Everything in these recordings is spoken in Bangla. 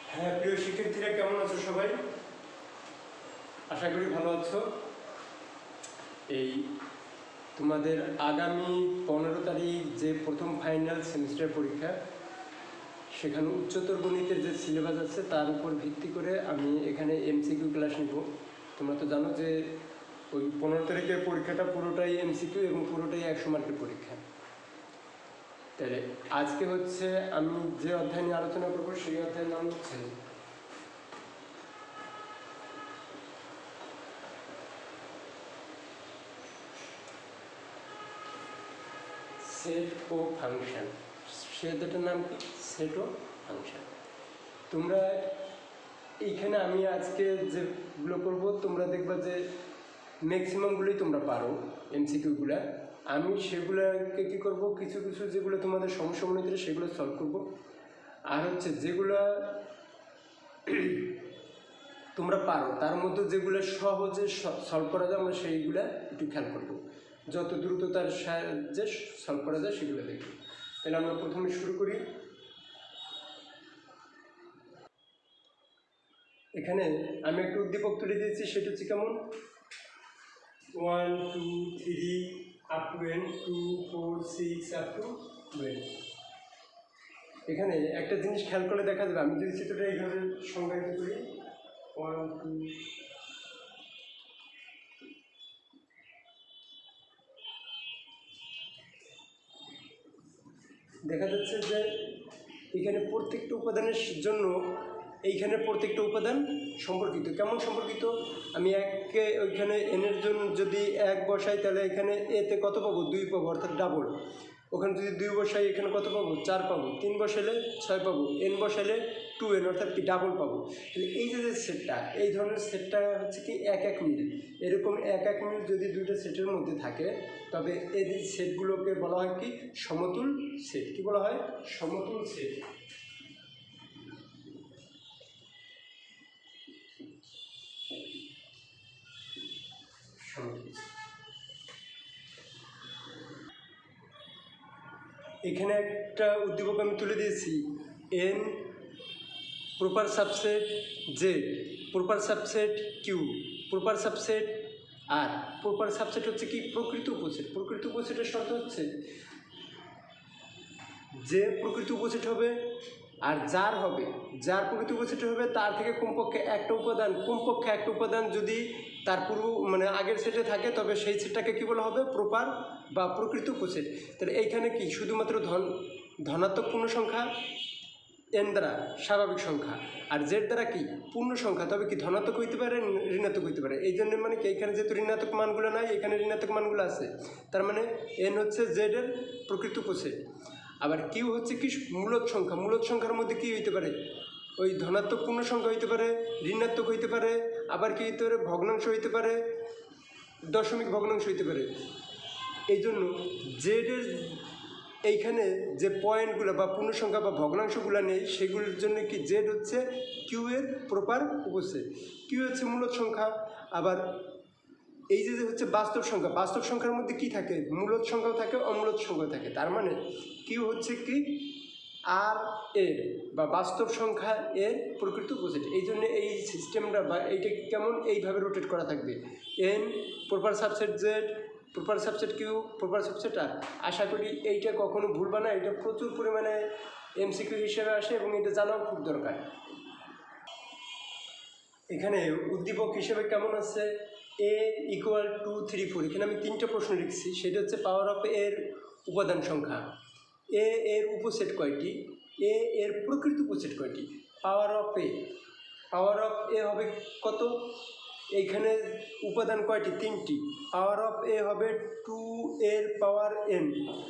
হ্যাঁ, প্রিয় শিক্ষার্থীরা কেমন আছো সবাই? আশা করি ভালো আছো। এই তোমাদের আগামী 15 তারিখ যে প্রথম ফাইনাল সেমিস্টার পরীক্ষা, সেখানে উচ্চতর গণিতের যে সিলেবাস আছে তার উপর ভিত্তি করে আমি এখানে এমসিকিউ ক্লাস নিব। তোমরা তো জানো যে ওই 15 তারিখের পরীক্ষাটা পুরোটাই এমসিকিউ এবং পুরোটাই 100 মার্কের পরীক্ষা। তাহলে আজকে হচ্ছে আমি যে অধ্যায় নিয়ে আলোচনা করবো সেই অধ্যায়ের নাম হচ্ছে সেট ও ফাংশন। সেটার নাম কি? সেট ও ফাংশন। তোমরা এইখানে আমি আজকে যেগুলো করবো তোমরা দেখবা যে ম্যাক্সিমামগুলোই তোমরা পারো এমসিকিউগুলো। আমি সেগুলোকে কী করবো, কিছু কিছু যেগুলো তোমাদের সমস্যা মনে হচ্ছে সেগুলো সলভ করবো। আর হচ্ছে যেগুলো তোমরা পারো তার মধ্যে যেগুলো সহজে সলভ করা যায় আমরা সেইগুলো একটু খেয়াল করবো, যত দ্রুততার সাহায্যে সলভ করা যায় সেগুলো দেখবো। তাহলে আমরা প্রথমে শুরু করি। এখানে আমি একটা উদ্দীপক তুলে দিয়েছি, সেটা হচ্ছে কেমন 1 2 3 up to n 2 4 6 up to 12। এখানে একটা জিনিস খেয়াল করলে দেখা যাবে, আমি যদি চিত্রটা এইভাবে সংজ্ঞায়িত করি 1 2, দেখা যাচ্ছে যে এখানে প্রত্যেকটা উপাদানের জন্য এইখানে প্রত্যেকটা উপাদান সম্পর্কিত। কেমন সম্পর্কিত? আমি এককে ওইখানে এনের জন্য যদি 1 বসাই তাহলে এখানে এতে কত পাবো? 2 পাবো, অর্থাৎ ডাবল। ওখানে যদি 2 বসাই এখানে কত পাবো? 4 পাবো। 3 বসালে 6 পাবো। n বসালে 2n, অর্থাৎ কি ডাবল পাবো। তাহলে এই যে সেটটা, এই ধরনের সেটটা হচ্ছে কি 1 মিল। এরকম 1 মিল যদি দুইটা সেটের মধ্যে থাকে তবে এই সেটগুলোকে বলা হয় কি? সমতুল সেট। কি বলা হয়? সমতুল সেট। এখানে একটা উদ্দীপক আমি তুলে দিয়েছি, n proper subset Z, proper subset Q, proper subset R. Proper subset হচ্ছে কি? প্রকৃত উপসেট। প্রকৃত উপসেটের শর্ত হচ্ছে যে প্রকৃত উপসেট হবে আর যার হবে, যার প্রকৃত উপসেট হবে তার থেকে কমপক্ষে একটা উপাদান যদি তার পূর্ব আগের সেটে থাকে তবে সেই সেটটাকে কী বলা হবে? প্রপার বা প্রকৃত উপসেট। তাহলে এইখানে কি শুধুমাত্র ধনাত্মক পূর্ণ সংখ্যা এন দ্বারা স্বাভাবিক সংখ্যা, আর জেড দ্বারা কি? পূর্ণ সংখ্যা। তবে কি ধনাত্মক হইতে পারে, ঋণাত্মক হইতে পারে। এই জন্য কি এখানে যেহেতু ঋণাত্মক মানগুলো নাই, এখানে ঋণাত্মক মানগুলো আছে, তার মানে এন হচ্ছে জেডের প্রকৃত উপসেট। আবার কিউ হচ্ছে কি? মূলদ সংখ্যা। মূলদ সংখ্যার মধ্যে কী হইতে পারে? ওই ধনাত্মক পূর্ণ সংখ্যা হইতে পারে, ঋণাত্মক হইতে পারে, আবার কি হইতে পারে? ভগ্নাংশ হইতে পারে, দশমিক ভগ্নাংশ হইতে পারে। এই জন্য জেডের এইখানে যে পয়েন্টগুলো বা পূর্ণ সংখ্যা বা ভগ্নাংশগুলো নেই সেগুলোর জন্য কি জেড হচ্ছে কিউ এর প্রপার উপসেট। কিউ হচ্ছে মূলদ সংখ্যা। আবার এই যে হচ্ছে বাস্তব সংখ্যা, বাস্তব সংখ্যার মধ্যে কি থাকে? মূলদ সংখ্যাও থাকে, অমূলদ সংখ্যাও থাকে। তার মানে কিউ হচ্ছে কি? আর এর বা বাস্তব সংখ্যা এর প্রকৃত উপসেট। এই জন্য এই সিস্টেমটা বা এইটা কেমন এইভাবে রোটেট করা থাকবে, N proper subset Z, proper subset Q, proper subset R. আশা করি এইটা কখনো ভুলবা না, এটা প্রচুর পরিমাণে এমসিকিউ হিসেবে আসে এবং এটা জানাও খুব দরকার। এখানে উদ্দীপক হিসেবে কেমন আছে? a = 2 3 4। এখানে আমি 3টা প্রশ্ন লিখছি, সেটা হচ্ছে পাওয়ার অফ এর উপাদান সংখ্যা, এ এর উপসেট কয়টি, এ এর প্রকৃত উপসেট কয়টি। পাওয়ার অফ এ হবে কত? এইখানে উপাদান কয়টি? 3টি। পাওয়ার অফ এ হবে 2 এর পাওয়ার n।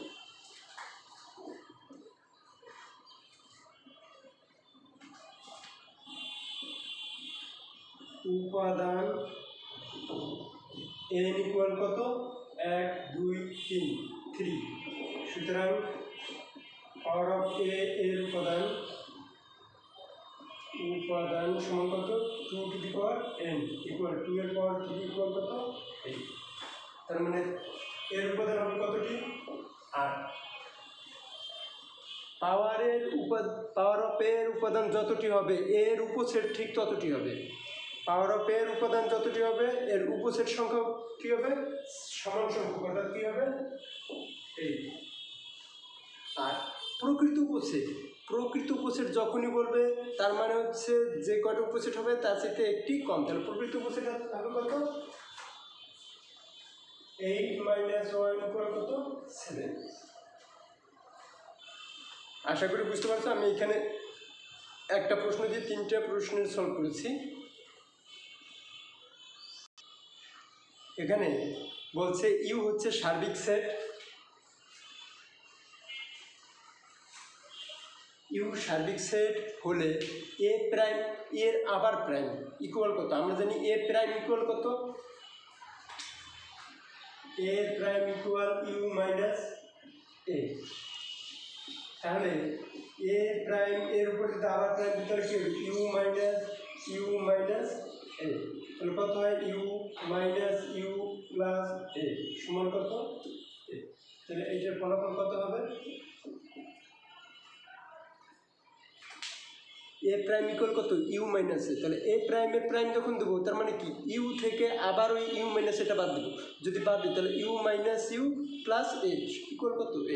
উপাদান n = কত? 1 2 3 3। সুতরাং পাওয়ার অফ এ এর উপাদান সমান কত? 2 to the power n equal 2 এর পাওয়ার 3 ইকুয়াল কত? 8। তার মানে এর উপাদান হবে কতটি? 8। পাওয়ার অফ এর উপাদান যতটি হবে এর উপসেট ঠিক ততটি হবে। পাওয়ার অফ এর উপাদান যতটি হবে এর উপসেট সংখ্যা কী হবে, সমান সংখ্যক, অর্থাৎ কী হবে এই। আর প্রকৃত উপসেট যখনই বলবে তার মানে হচ্ছে যে কয়টা উপসেট হবে তার থেকে একটি কম, তাহলে প্রকৃত উপসেট হবে কত, 8 - 1 কত, 7। আশা করি বুঝতে পারছো। আমি এখানে একটা প্রশ্ন দিয়ে 3টে প্রশ্নের সলভ করেছি। এখানে বলছে ইউ হচ্ছে সার্বিক সেট, ইউ সার্বিক সেট হলে এ প্রাইম এর আবার প্রাইম ইকুয়াল কত, আমরা জানি এ প্রাইম ইকুয়াল কত, A prime equal U minus A. তাহলে এ প্রাইম এর উপর যদি আবার প্রাইম তাহলে কি হবে, ইউ মাইনাস এ, তাহলে কত হয় U minus U plus A সমান কত এ। তাহলে এইটার ফলাফল কত হবে, এ প্রাইম ইকুয়াল কত ইউ মাইনাস এ। তাহলে এ প্রাইমের প্রাইম যখন দেবো তার মানে কি ইউ থেকে আবার ওই ইউ মাইনাস এটা বাদ দেবো, যদি বাদ দিই তাহলে U minus U plus A equal কত এ।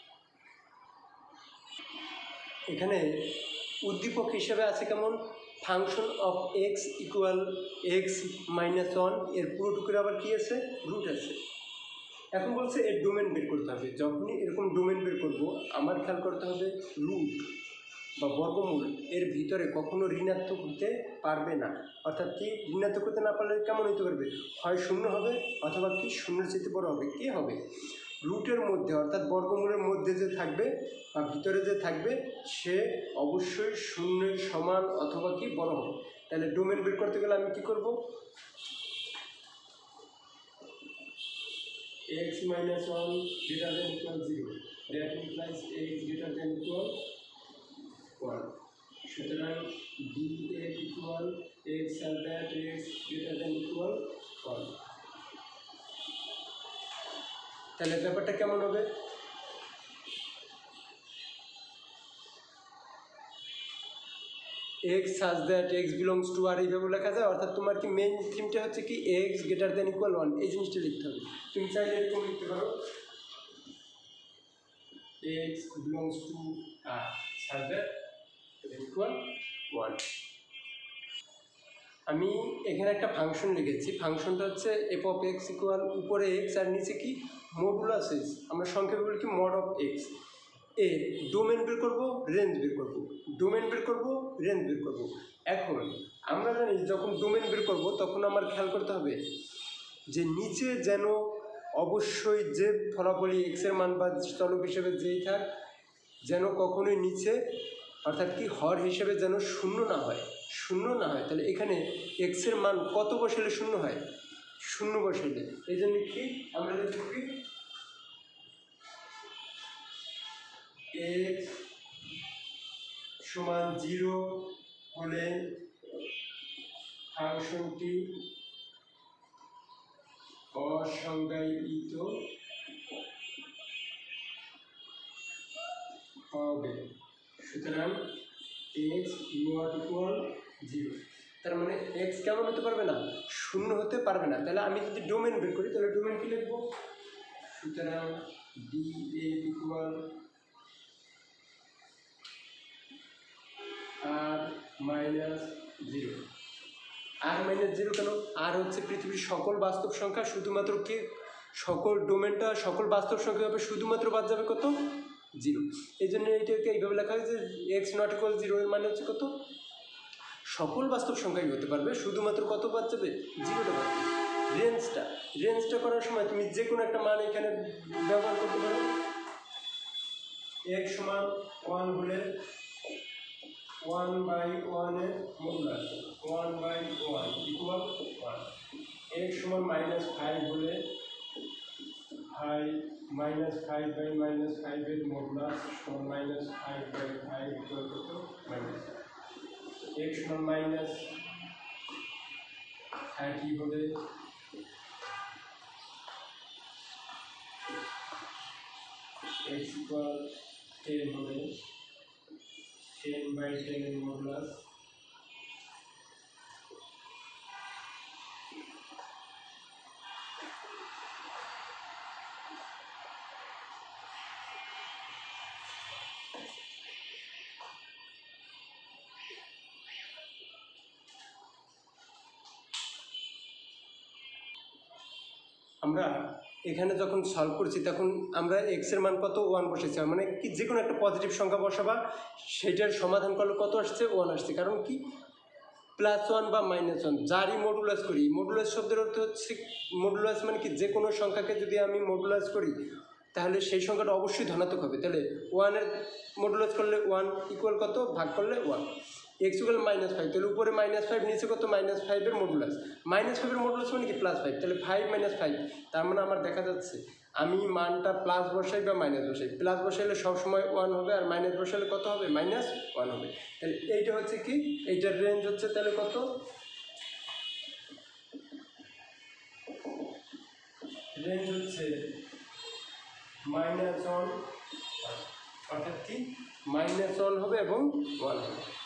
এখানে উদ্দীপক হিসেবে আছে কেমন, function of X equal X minus 1, এর পুরোটুকুর আবার কী আছে, রুট আছে। এখন বলছে এর ডোমেন বের করতে হবে। যখনই এরকম ডোমেন বের করবো আমার খেয়াল করতে হবে রুট বা বর্গমূল এর ভিতরে কখনো ঋণাত্মক হতে পারবে না। অর্থাৎ কি ঋণাত্মক হতে না পারলে কেমন হতে পারবে, হয় শূন্য হবে অথবা কি শূন্যের চেয়ে বড় হবে। কে হবে, রুটের মধ্যে অর্থাৎ বর্গমূলের মধ্যে যে থাকবে বা ভিতরে যে থাকবে সে অবশ্যই শূন্যের সমান অথবা কি বড় হবে। তাহলে ডোমেন বের করতে গেলে আমি কি করব, x - 1 greater than equal 0, that implies x greater than equal 1. সুতরাং dA equal x such that x greater than equal 1. তাহলে ব্যাপারটা কেমন হবে, x such that x belongs to আর এইভাবে লেখা যায়। অর্থাৎ তোমার কি মেইন থিমটা হচ্ছে কি x greater than equal 1 এই জিনিসটা লিখতে হবে। তুমি চাইলে এরকম লিখতে পারো x belongs to r such that equal 1। আমি এখানে একটা ফাংশন লিখেছি, ফাংশনটা হচ্ছে এফ অফ এক্স ইকুয়াল উপরে এক্স আর নিচে কি মডুলাস এক্স, আমরা সংক্ষেপে বলি কি মড অফ এক্স। এর ডোমেন বের করবো, রেঞ্জ বের করবো, ডোমেন বের করবো, রেঞ্জ বের করবো। এখন আমরা জানি যখন ডোমেন বের করবো তখন আমার খেয়াল করতে হবে যে নিচে যেন অবশ্যই যে ফলাফলই এক্সের মান বা চলক হিসেবে যেই থাক যেন কখনোই নিচে অর্থাৎ কি হর হিসেবে যেন শূন্য না হয়, শূন্য না হয়। তাহলে এখানে এক্সের মান কত বসালে শূন্য হয়, শূন্য বসালে। এই জন্য কি আমরা লিখি এক্স সমান 0 হলে ফাংশনটি অসংজ্ঞায়িত হবে। সুতরাং এক্স নট ইকুয়াল 0, তার মানে এক্স কেমন হতে পারবে না, শূন্য হতে পারবে না। তাহলে আমি যদি ডোমেন বের করি তাহলে ডোমেন কি লিখবো, সুতরাং D A equal R minus 0। R minus 0 কেন, আর হচ্ছে পৃথিবীর সকল বাস্তব সংখ্যা, শুধুমাত্র কি সকল ডোমেনটা সকল বাস্তব সংখ্যা হবে, শুধুমাত্র বাদ যাবে কত 0। এই জন্য এইটাকে এইভাবে লেখা হয়েছে এক্স নট ইকুয়াল 0 এর মানে হচ্ছে কত, সকল বাস্তব সংখ্যাই হতে পারবে, শুধুমাত্র কত বাদ যাবে 0টা বাদ যাবে। রেঞ্জটা করার সময় তুমি যে কোনো একটা মান এখানে ব্যবহার করতে পারো। এক্স সমান 1 হলে 1/1 এর মডুলাস 1/1 ইকুয়াল 1। এক্স সমান -5 হলে -5/-5 এর মডুলাস সমান -5/5 ইকুয়াল কত মাইনাস। এক্স সমান -30 হলে x ইকুয়াল 10 হলে 10/10 এর মডুলাস আমরা এখানে যখন সলভ করছি তখন আমরা এক্স এর মান কত 1 বসেছি, মানে কি যে কোনো একটা পজিটিভ সংখ্যা বসাবা, সেটার সমাধান করলে কত আসছে 1 আসছে। কারণ কি +1 বা -1 যারই মডুলাস করি, মডুলাস শব্দের অর্থ হচ্ছে মডুলাস মানে কি যে কোনো সংখ্যাকে যদি আমি মডুলাস করি তাহলে সেই সংখ্যাটা অবশ্যই ধনাত্মক হবে। তাহলে 1 এর মডুলাস করলে 1 ইকুয়াল কত, ভাগ করলে 1। x ইকুয়াল -5, তাহলে উপরে -5 নিচে কত -5 এর মডুলাস, -5 এর মডুলাস মানে কি +5, তাহলে 5 - 5, তার মানে আমার দেখা যাচ্ছে আমি মানটা প্লাস বসাই বা মাইনাস বসাই, প্লাস বসাইলে সবসময় 1 হবে আর মাইনাস বসাইলে কত হবে, -1 হবে। তাহলে এইটা হচ্ছে কি, এইটার রেঞ্জ হচ্ছে তাহলে কত, রেঞ্জ হচ্ছে -1, অর্থাৎ কি -1 হবে এবং 1 হবে।